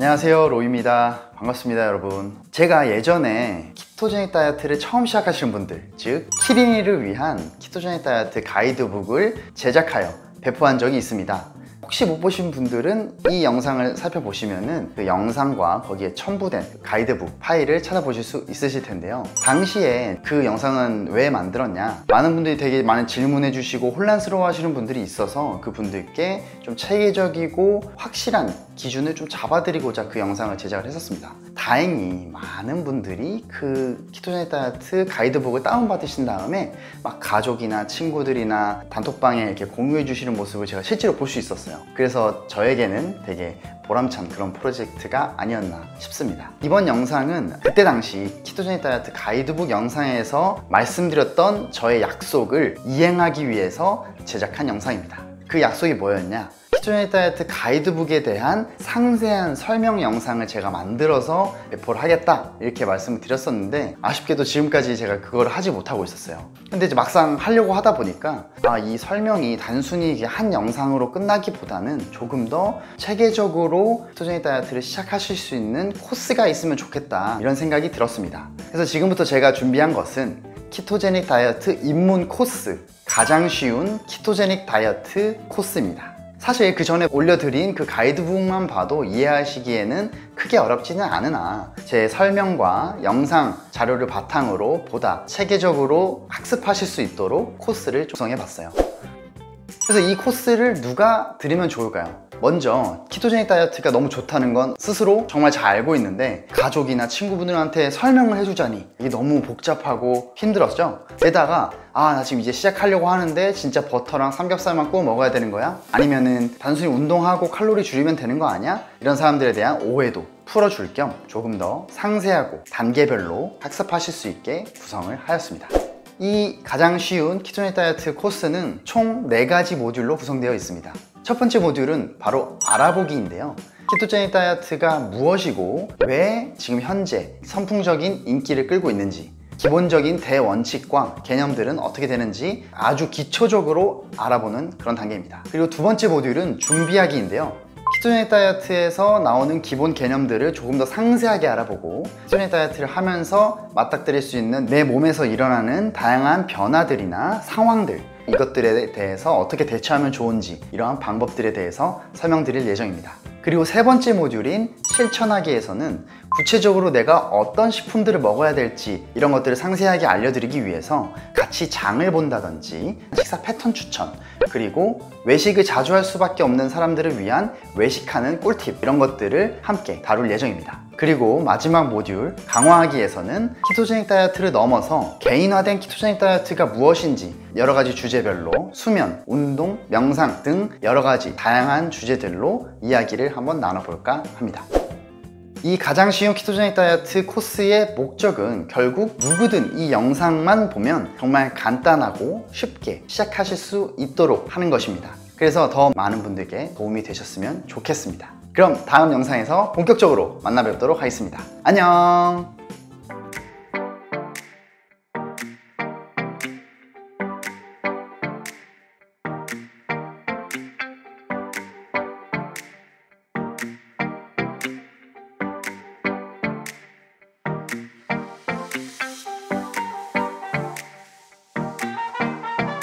안녕하세요, 로이입니다. 반갑습니다, 여러분. 제가 예전에 키토제닉 다이어트를 처음 시작하시는 분들, 즉 키린이를 위한 키토제닉 다이어트 가이드북을 제작하여 배포한 적이 있습니다. 혹시 못 보신 분들은 이 영상을 살펴보시면은 그 영상과 거기에 첨부된 가이드북 파일을 찾아보실 수 있으실 텐데요. 당시에 그 영상은 왜 만들었냐? 많은 분들이 되게 많은 질문해 주시고 혼란스러워 하시는 분들이 있어서 그 분들께 좀 체계적이고 확실한 기준을 좀 잡아드리고자 그 영상을 제작을 했었습니다. 다행히 많은 분들이 그 키토제닉 다이어트 가이드북을 다운받으신 다음에 막 가족이나 친구들이나 단톡방에 이렇게 공유해 주시는 모습을 제가 실제로 볼 수 있었어요. 그래서 저에게는 되게 보람찬 그런 프로젝트가 아니었나 싶습니다. 이번 영상은 그때 당시 키토제닉 다이어트 가이드북 영상에서 말씀드렸던 저의 약속을 이행하기 위해서 제작한 영상입니다. 그 약속이 뭐였냐? 키토제닉 다이어트 가이드북에 대한 상세한 설명 영상을 제가 만들어서 배포를 하겠다 이렇게 말씀을 드렸었는데, 아쉽게도 지금까지 제가 그걸 하지 못하고 있었어요. 근데 이제 막상 하려고 하다 보니까 이 설명이 단순히 한 영상으로 끝나기보다는 조금 더 체계적으로 키토제닉 다이어트를 시작하실 수 있는 코스가 있으면 좋겠다, 이런 생각이 들었습니다. 그래서 지금부터 제가 준비한 것은 키토제닉 다이어트 입문 코스, 가장 쉬운 키토제닉 다이어트 코스입니다. 사실 그 전에 올려드린 그 가이드북만 봐도 이해하시기에는 크게 어렵지는 않으나 제 설명과 영상 자료를 바탕으로 보다 체계적으로 학습하실 수 있도록 코스를 조성해 봤어요. 그래서 이 코스를 누가 들으면 좋을까요? 먼저 키토제닉 다이어트가 너무 좋다는 건 스스로 정말 잘 알고 있는데, 가족이나 친구분들한테 설명을 해주자니 이게 너무 복잡하고 힘들었죠? 게다가 나 지금 이제 시작하려고 하는데 진짜 버터랑 삼겹살만 구워 먹어야 되는 거야? 아니면은 단순히 운동하고 칼로리 줄이면 되는 거 아니야? 이런 사람들에 대한 오해도 풀어줄 겸 조금 더 상세하고 단계별로 학습하실 수 있게 구성을 하였습니다. 이 가장 쉬운 키토제닉 다이어트 코스는 총 4가지 모듈로 구성되어 있습니다. 첫 번째 모듈은 바로 알아보기인데요. 키토제닉 다이어트가 무엇이고 왜 지금 현재 선풍적인 인기를 끌고 있는지, 기본적인 대원칙과 개념들은 어떻게 되는지 아주 기초적으로 알아보는 그런 단계입니다. 그리고 두 번째 모듈은 준비하기인데요. 키토제닉 다이어트에서 나오는 기본 개념들을 조금 더 상세하게 알아보고, 키토제닉 다이어트를 하면서 맞닥뜨릴 수 있는 내 몸에서 일어나는 다양한 변화들이나 상황들, 이것들에 대해서 어떻게 대처하면 좋은지, 이러한 방법들에 대해서 설명드릴 예정입니다. 그리고 세 번째 모듈인 실천하기에서는 구체적으로 내가 어떤 식품들을 먹어야 될지 이런 것들을 상세하게 알려드리기 위해서 같이 장을 본다든지 식사 패턴 추천, 그리고 외식을 자주 할 수밖에 없는 사람들을 위한 외식하는 꿀팁, 이런 것들을 함께 다룰 예정입니다. 그리고 마지막 모듈 강화하기에서는 키토제닉 다이어트를 넘어서 개인화된 키토제닉 다이어트가 무엇인지 여러 가지 주제별로 수면, 운동, 명상 등 여러 가지 다양한 주제들로 이야기를 한번 나눠볼까 합니다. 이 가장 쉬운 키토제닉 다이어트 코스의 목적은 결국 누구든 이 영상만 보면 정말 간단하고 쉽게 시작하실 수 있도록 하는 것입니다. 그래서 더 많은 분들께 도움이 되셨으면 좋겠습니다. 그럼 다음 영상에서 본격적으로 만나 뵙도록 하겠습니다. 안녕!